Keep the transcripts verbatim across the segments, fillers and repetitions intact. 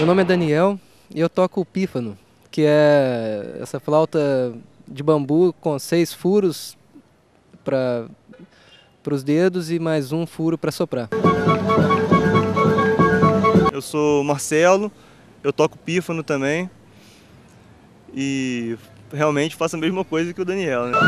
nome é Daniel e eu toco o pífano, que é essa flauta de bambu com seis furos para os dedos e mais um furo para soprar. Eu sou Marcelo, eu toco pífano também e realmente faço a mesma coisa que o Daniel, né?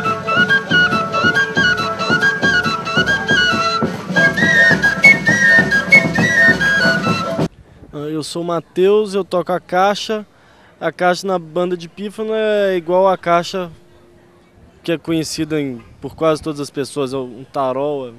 Eu sou o Matheus, eu toco a caixa. A caixa na banda de pífano é igual a caixa que é conhecida em, por quase todas as pessoas, é um tarol.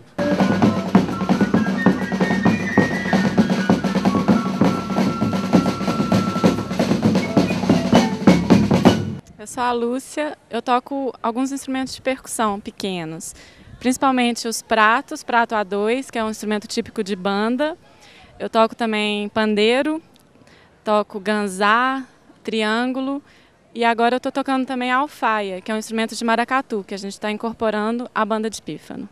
Eu sou a Lúcia, eu toco alguns instrumentos de percussão pequenos, principalmente os pratos, prato A dois, que é um instrumento típico de banda. Eu toco também pandeiro, toco ganzá, triângulo e agora eu estou tocando também a alfaia, que é um instrumento de maracatu, que a gente está incorporando à banda de pífano.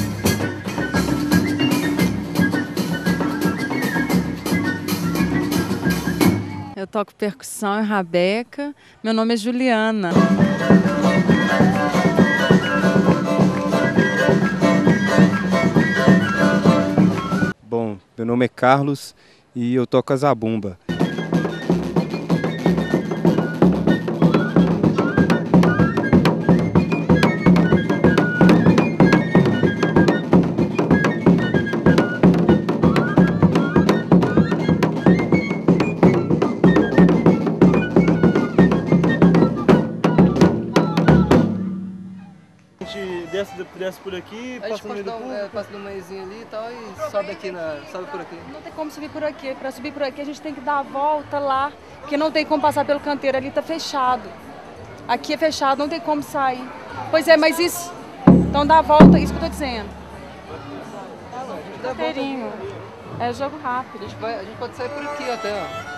Eu toco percussão e rabeca. Meu nome é Juliana. Bom, meu nome é Carlos e eu toco a zabumba. Desce, desce por aqui, A gente passa no meio do pode dar um, público. é, passa no meiozinho ali e tal e sobe aqui, na, sobe por aqui. Não tem como subir por aqui. Para subir por aqui a gente tem que dar a volta lá, porque não tem como passar pelo canteiro, ali tá fechado. Aqui é fechado, não tem como sair. Pois é, mas isso... Então dá a volta, isso que eu tô dizendo. Canteirinho. É jogo rápido. A gente, vai, a gente pode sair por aqui até, ó.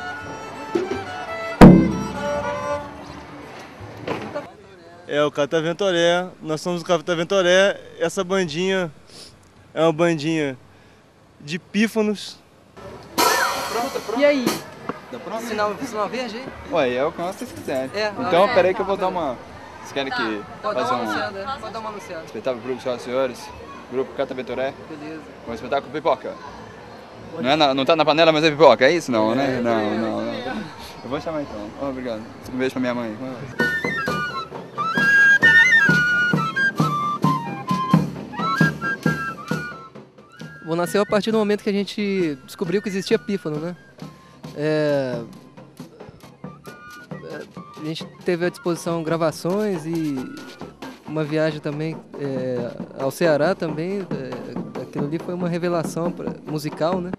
É o Cataventoré, nós somos o Cataventoré. Essa bandinha é uma bandinha de pífanos. Pronto, pronto. E aí? Tá pronto? Sinal, sinal verde aí? Ué, é o que vocês quiserem. É, então, é, peraí que tá, eu vou tá. dar uma... Vocês querem que Pode dar faça uma um anunciada, é. Pode dar uma anunciada. espetáculo grupo, senhoras e senhores? Grupo Cataventoré? Beleza. Um espetáculo pipoca. Não, é na, não tá na panela, mas é pipoca, é isso não, né? É, Não, é. não, não. Eu vou chamar então. Oh, obrigado. Um beijo pra minha mãe. Bom, nasceu a partir do momento que a gente descobriu que existia pífano, né? É... A gente teve à disposição gravações e uma viagem também é, ao Ceará também. É, aquilo ali foi uma revelação pra, musical, né?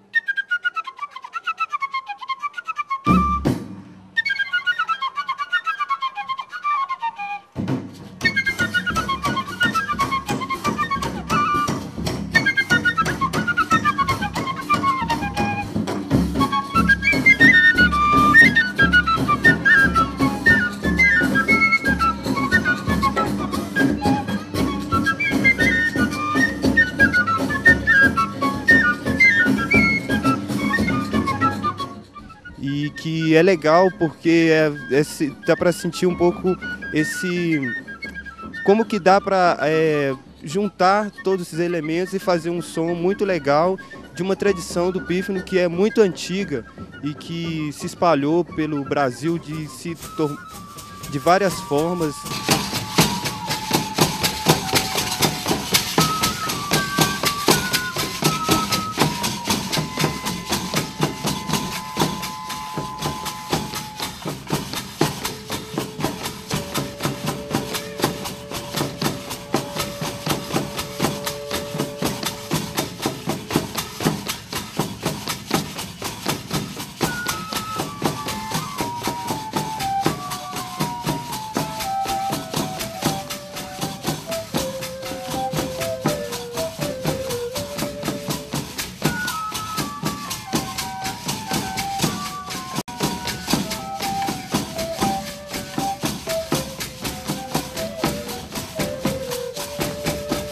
E que é legal porque é, é, dá para sentir um pouco esse... Como que dá para é, juntar todos esses elementos e fazer um som muito legal de uma tradição do pífano que é muito antiga e que se espalhou pelo Brasil de, se tor- de várias formas.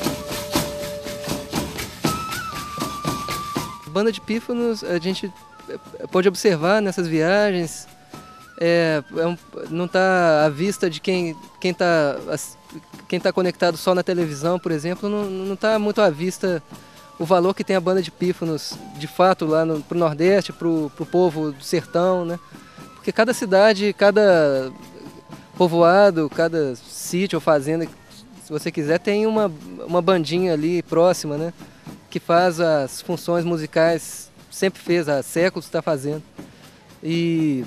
Banda de pífanos, a gente pôde observar nessas viagens é, é um, não está à vista de quem quem está quem tá conectado só na televisão, por exemplo, não está muito à vista o valor que tem a banda de pífanos, de fato, lá no pro Nordeste, para o povo do sertão, né? Porque cada cidade, cada povoado, cada sítio ou fazenda, se você quiser, tem uma, uma bandinha ali próxima, né? Que faz as funções musicais, sempre fez, há séculos está fazendo. E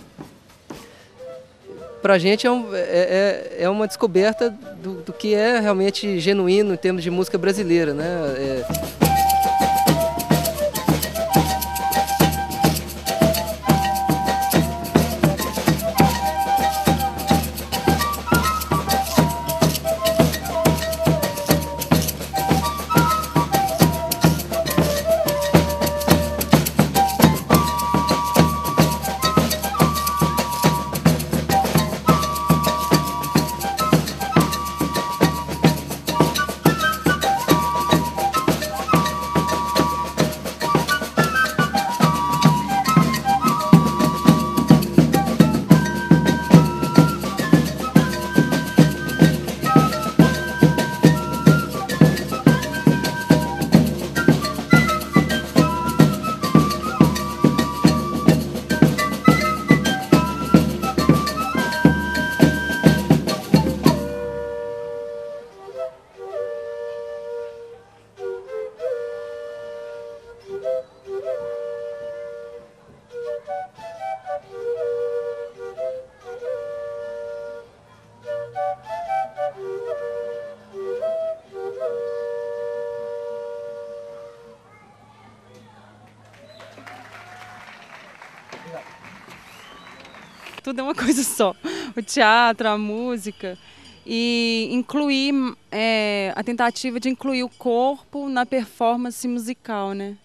pra gente é, um, é, é uma descoberta do, do que é realmente genuíno em termos de música brasileira, né? É... Tudo é uma coisa só, o teatro, a música, e incluir, é, a tentativa de incluir o corpo na performance musical, né?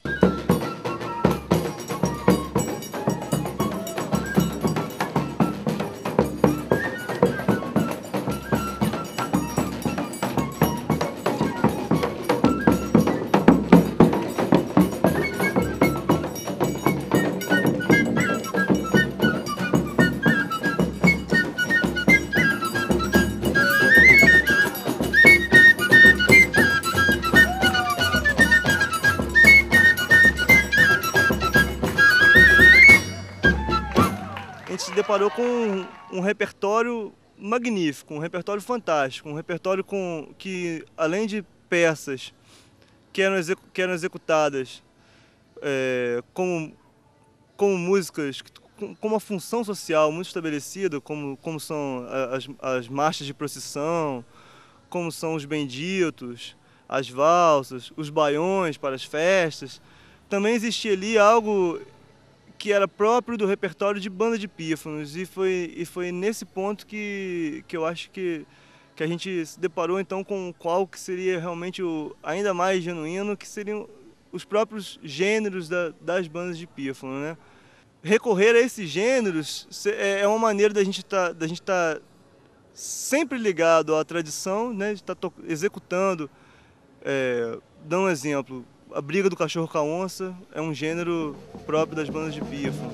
Se deparou com um, um repertório magnífico, um repertório fantástico, um repertório com, que, além de peças que eram, execu, que eram executadas é, como, como músicas com, com uma função social muito estabelecida, como, como são as, as marchas de procissão, como são os benditos, as valsas, os baiões para as festas, também existia ali algo que era próprio do repertório de banda de pífanos, e foi, e foi nesse ponto que, que eu acho que, que a gente se deparou então com qual que seria realmente o ainda mais genuíno, que seriam os próprios gêneros da, das bandas de pífano, né? Recorrer a esses gêneros é uma maneira da gente tá, da gente tá sempre ligado à tradição, né? De estar tá executando, é, dando um exemplo, a briga do cachorro com a onça é um gênero próprio das bandas de pífano.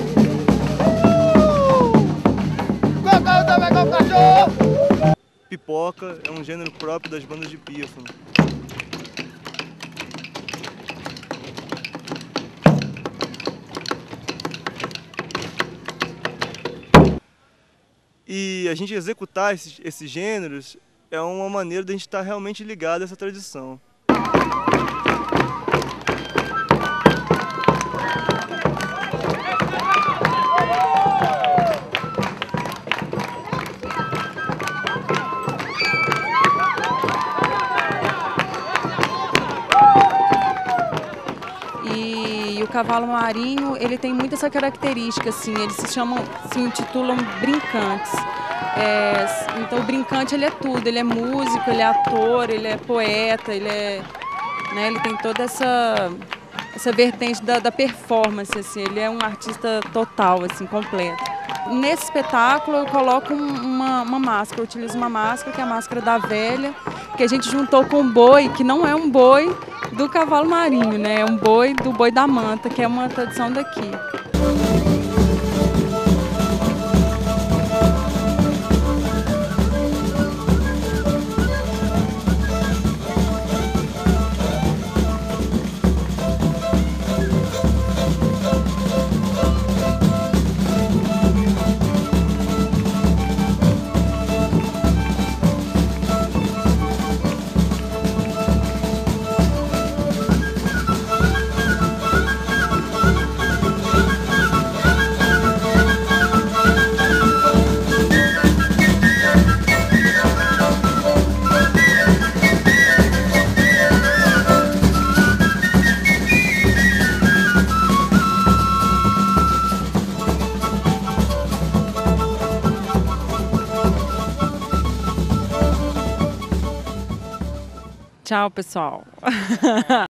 Pipoca é um gênero próprio das bandas de pífano. E a gente executar esses, esses gêneros é uma maneira de a gente estar realmente ligado a essa tradição. E o cavalo marinho, ele tem muito essa característica, assim, eles se chamam, se intitulam brincantes. É, então o brincante, ele é tudo, ele é músico, ele é ator, ele é poeta, ele é, né, ele tem toda essa, essa vertente da, da performance, assim, ele é um artista total, assim, completo. Nesse espetáculo eu coloco uma, uma máscara, eu utilizo uma máscara, que é a máscara da velha, que a gente juntou com um boi, que não é um boi do cavalo marinho, né? É um boi do boi da manta, que é uma tradição daqui. Tchau, pessoal.